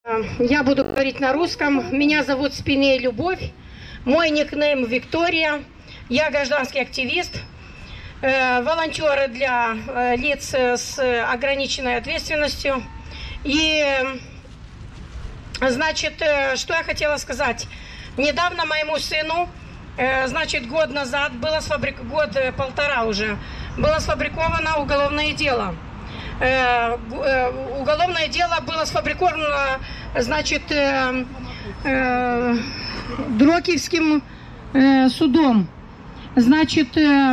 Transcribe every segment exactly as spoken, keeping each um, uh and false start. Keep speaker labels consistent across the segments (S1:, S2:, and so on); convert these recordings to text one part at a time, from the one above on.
S1: Я буду говорить на русском. Меня зовут Спиней Любовь. Мой никнейм Виктория. Я гражданский активист, э, волонтер для э, лиц с ограниченной ответственностью. И, значит, э, что я хотела сказать. Недавно моему сыну, э, значит, год назад, было сфабрик... год, э, полтора уже, было сфабриковано уголовное дело. Э, э, уголовное дело было сфабриковано, значит, э, э, Дрокиевским э, судом. Значит, э,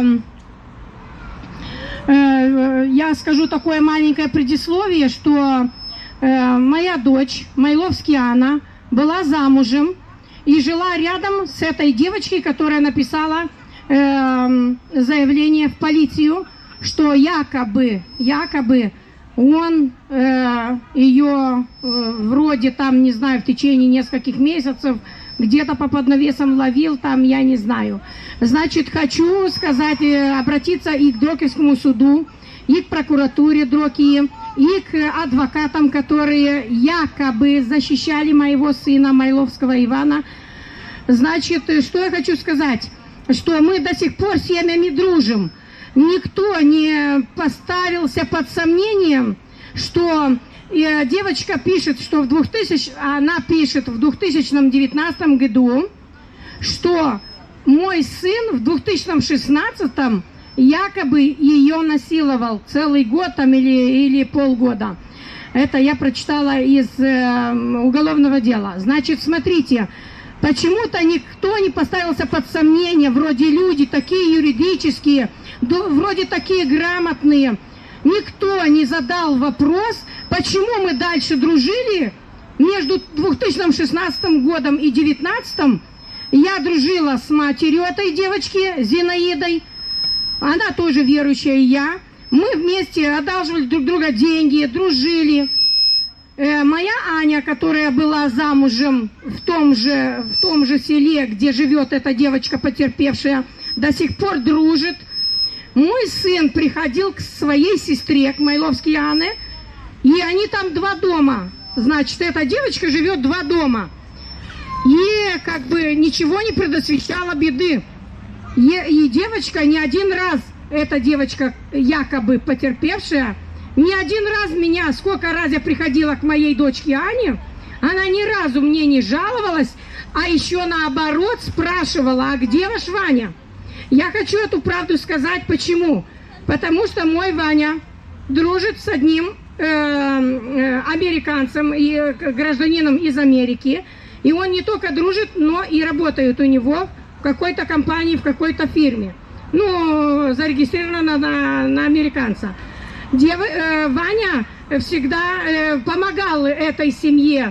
S1: э, я скажу такое маленькое предисловие, что э, моя дочь, Майловский Анна, была замужем и жила рядом с этой девочкой, которая написала э, заявление в полицию, что якобы, якобы он э, ее э, вроде там, не знаю, в течение нескольких месяцев где-то по поднавесам ловил, там, я не знаю. Значит, хочу сказать, э, обратиться и к Дрокиевскому суду, и к прокуратуре Дрокии, и к адвокатам, которые якобы защищали моего сына Майловского Ивана. Значит, что я хочу сказать, что мы до сих пор семьями дружим. Никто не поставился под сомнением, что э, девочка пишет, что в двухтысячном, она пишет в две тысячи девятнадцатом году, что мой сын в две тысячи шестнадцатом якобы ее насиловал целый год там, или, или полгода. Это я прочитала из э, уголовного дела. Значит, смотрите, почему-то никто не поставился под сомнение, вроде люди такие юридические, вроде такие грамотные. Никто не задал вопрос, почему мы дальше дружили между две тысячи шестнадцатым годом и две тысячи девятнадцатым. Я дружила с матерью этой девочки, Зинаидой. Она тоже верующая, и я. Мы вместе одалживали друг друга деньги, дружили. Э, моя Аня, которая была замужем в том же, в том же селе, где живет эта девочка потерпевшая, до сих пор дружит. Мой сын приходил к своей сестре, к Майловской Анне, и они там два дома. Значит, эта девочка живет два дома. И как бы ничего не предосвещало беды. И, и девочка не один раз, эта девочка якобы потерпевшая, ни один раз меня, сколько раз я приходила к моей дочке Ане, она ни разу мне не жаловалась, а еще наоборот спрашивала, а где ваш Ваня? Я хочу эту правду сказать, почему? Потому что мой Ваня дружит с одним э, э, американцем, и, э, гражданином из Америки, и он не только дружит, но и работает у него в какой-то компании, в какой-то фирме. Ну, зарегистрирована на, на американца. Дев, э, Ваня всегда э, помогал этой семье,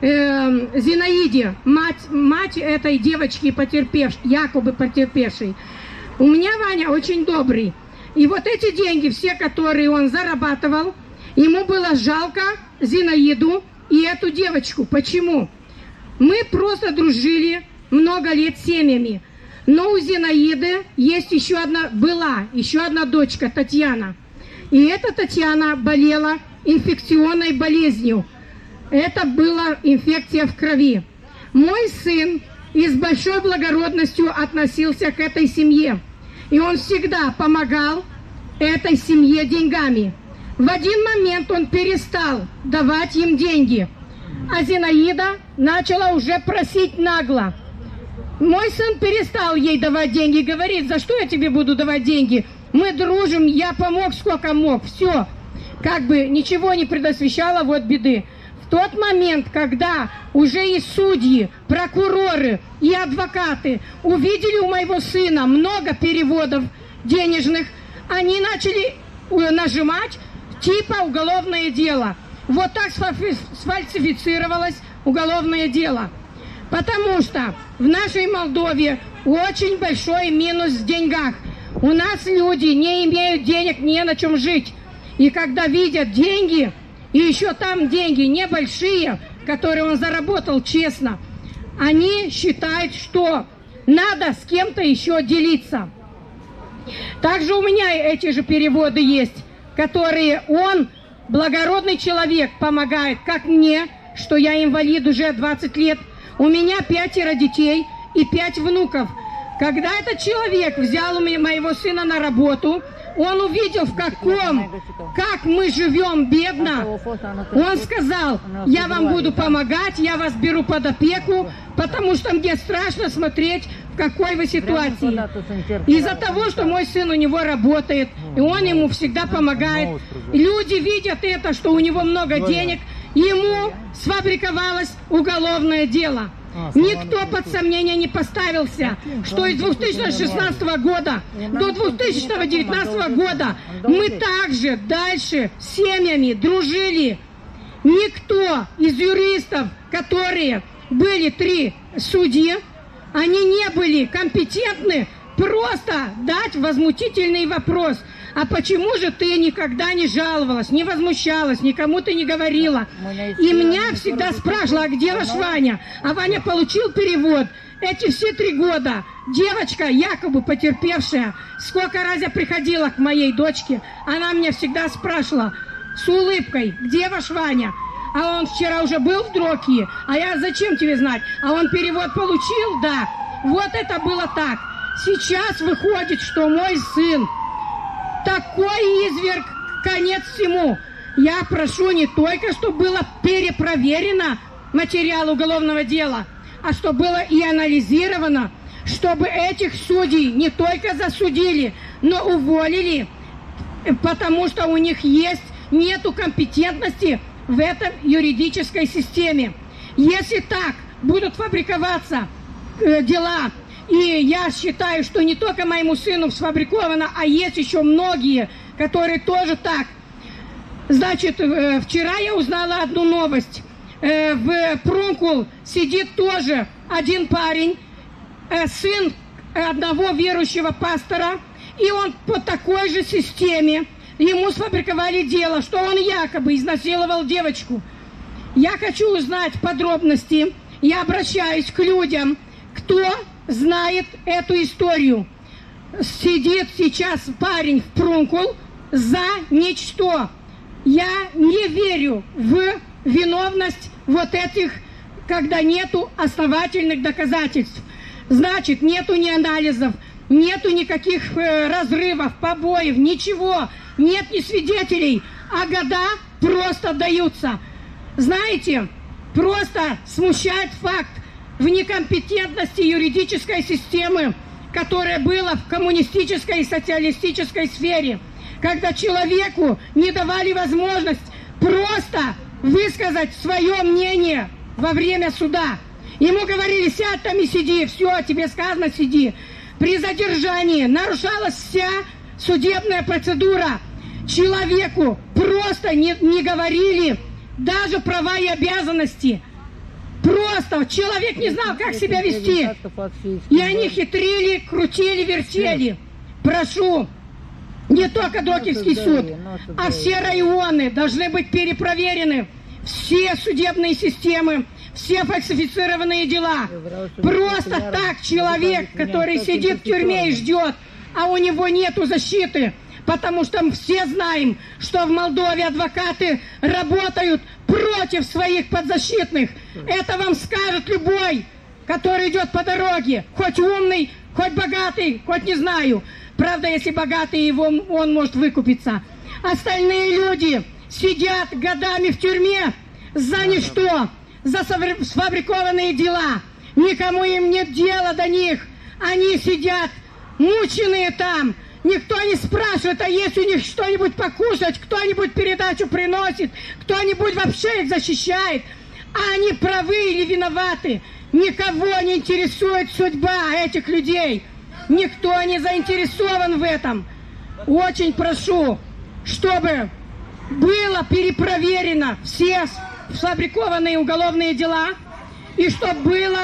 S1: э, Зинаиде, мать, мать этой девочки, потерпевшей, якобы потерпевшей. У меня Ваня очень добрый. И вот эти деньги, все, которые он зарабатывал, ему было жалко Зинаиду и эту девочку. Почему? Мы просто дружили много лет с семьями. Но у Зинаиды есть еще одна, была еще одна дочка, Татьяна. И эта Татьяна болела инфекционной болезнью. Это была инфекция в крови. Мой сын и с большой благородностью относился к этой семье. И он всегда помогал этой семье деньгами. В один момент он перестал давать им деньги. А Зинаида начала уже просить нагло. Мой сын перестал ей давать деньги. Говорит, за что я тебе буду давать деньги? Мы дружим, я помог сколько мог. Все. Как бы ничего не предосвещало вот беды. В тот момент, когда уже и судьи, прокуроры и адвокаты увидели у моего сына много переводов денежных, они начали нажимать типа уголовное дело. Вот так сфальсифицировалось уголовное дело. Потому что в нашей Молдове очень большой минус в деньгах. У нас люди не имеют денег, не на чем жить. И когда видят деньги, и еще там деньги небольшие, которые он заработал честно, они считают, что надо с кем-то еще делиться. Также у меня эти же переводы есть, которые он, благородный человек, помогает как мне, что я инвалид уже двадцать лет. У меня пятеро детей и пять внуков. Когда этот человек взял у меня, моего сына на работу, он увидел, в каком, как мы живем бедно. Он сказал: я вам буду помогать, я вас беру под опеку, потому что мне страшно смотреть, в какой вы ситуации. Из-за того, что мой сын у него работает, и он ему всегда помогает. Люди видят это, что у него много денег, ему сфабриковалось уголовное дело. Никто под сомнение не поставился, что из две тысячи шестнадцатого года до две тысячи девятнадцатого года мы также дальше с семьями дружили. Никто из юристов, которые были три судьи, они не были компетентны просто дать возмутительный вопрос: а почему же ты никогда не жаловалась, не возмущалась, никому ты не говорила? И меня всегда спрашивала: а где ваш Ваня? А Ваня получил перевод. Эти все три года девочка, якобы потерпевшая, сколько раз я приходила к моей дочке, она меня всегда спрашивала с улыбкой: где ваш Ваня? А он вчера уже был в Дрокии, а я: зачем тебе знать? А он перевод получил? Да. Вот это было так. Сейчас выходит, что мой сын такой изверг, конец всему. Я прошу не только, чтобы было перепроверено материал уголовного дела, а чтобы было и анализировано, чтобы этих судей не только засудили, но уволили, потому что у них есть, нету компетентности в этой юридической системе. Если так будут фабриковаться э, дела, и я считаю, что не только моему сыну сфабриковано, а есть еще многие, которые тоже так. Значит, э, вчера я узнала одну новость. Э, в Прункул сидит тоже один парень, э, сын одного верующего пастора, и он по такой же системе, ему сфабриковали дело, что он якобы изнасиловал девочку. Я хочу узнать подробности, я обращаюсь к людям, кто знает эту историю. Сидит сейчас парень в Прункул за ничто. Я не верю в виновность вот этих, когда нету основательных доказательств. Значит, нету ни анализов, нету никаких э, разрывов, побоев, ничего. Нет ни свидетелей, а года просто даются. Знаете, просто смущает факт в некомпетентности юридической системы, которая была в коммунистической и социалистической сфере, когда человеку не давали возможность просто высказать свое мнение во время суда. Ему говорили: сядь там и сиди, все, тебе сказано, сиди. При задержании нарушалась вся судебная процедура. Человеку просто не, не говорили даже права и обязанности. Просто человек не знал, как себя вести. И они хитрили, крутили, вертели. Прошу, не только Дрокиевский суд, а все районы должны быть перепроверены. Все судебные системы, все фальсифицированные дела. Просто так человек, который сидит в тюрьме и ждет, а у него нету защиты. Потому что мы все знаем, что в Молдове адвокаты работают против своих подзащитных. Это вам скажет любой, который идет по дороге. Хоть умный, хоть богатый, хоть не знаю. Правда, если богатый, его, он может выкупиться. Остальные люди сидят годами в тюрьме за ничто, за сфабрикованные дела. Никому им нет дела до них. Они сидят мученые там. Никто не спрашивает, а есть у них что-нибудь покушать, кто-нибудь передачу приносит, кто-нибудь вообще их защищает. А они правы или виноваты. Никого не интересует судьба этих людей. Никто не заинтересован в этом. Очень прошу, чтобы было перепроверено все сфабрикованные уголовные дела, и чтобы было,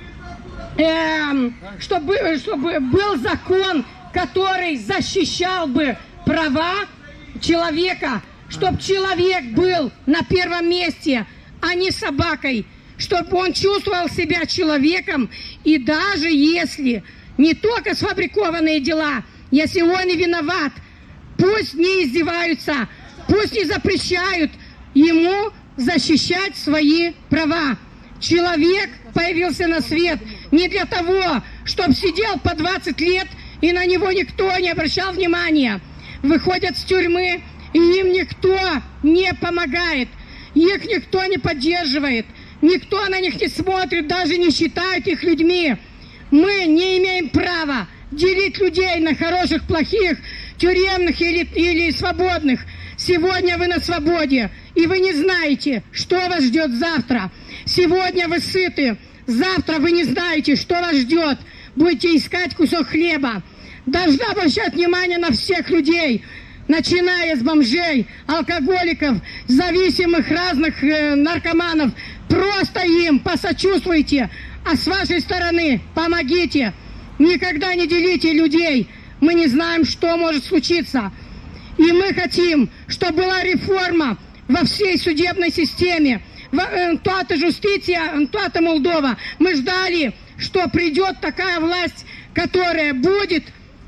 S1: э, чтобы, чтобы был закон, который защищал бы права человека, чтобы человек был на первом месте, а не собакой, чтобы он чувствовал себя человеком, и даже если не только сфабрикованные дела, если он и виноват, пусть не издеваются, пусть не запрещают ему защищать свои права. Человек появился на свет не для того, чтобы сидел по двадцать лет и на него никто не обращал внимания. Выходят с тюрьмы, и им никто не помогает, их никто не поддерживает, никто на них не смотрит, даже не считает их людьми. Мы не имеем права делить людей на хороших, плохих, тюремных или, или свободных. Сегодня вы на свободе, и вы не знаете, что вас ждет завтра. Сегодня вы сыты, завтра вы не знаете, что вас ждет. Будете искать кусок хлеба. Должна обращать внимание на всех людей, начиная с бомжей, алкоголиков, зависимых разных э, наркоманов. Просто им посочувствуйте, а с вашей стороны помогите. Никогда не делите людей. Мы не знаем, что может случиться. И мы хотим, чтобы была реформа во всей судебной системе. Тоată justiția, тоată Молдова. Мы ждали, что придет такая власть, которая будет,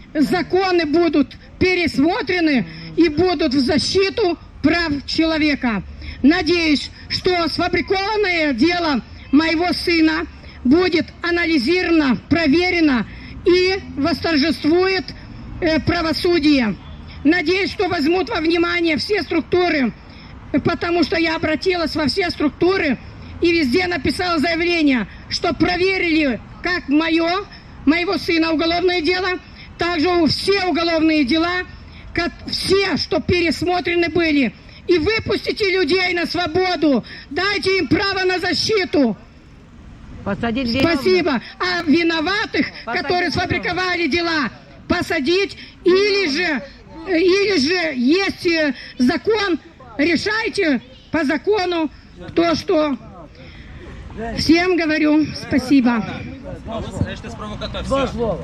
S1: законы будут пересмотрены и будут в защиту прав человека. Надеюсь, что сфабрикованное дело моего сына будет анализировано, проверено и восторжествует э, правосудие. Надеюсь, что возьмут во внимание все структуры, потому что я обратилась во все структуры и везде написала заявление, что проверили как мое, моего сына уголовное дело, также все уголовные дела, как все, что пересмотрены были. И выпустите людей на свободу, дайте им право на защиту.
S2: Посадить
S1: Спасибо. А виноватых, посадить, которые сфабриковали дела, посадить, или же, или же есть закон, решайте по закону то, что. Всем говорю спасибо.
S2: Два слова.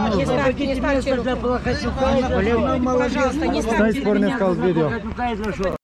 S3: Пожалуйста, не ставьте.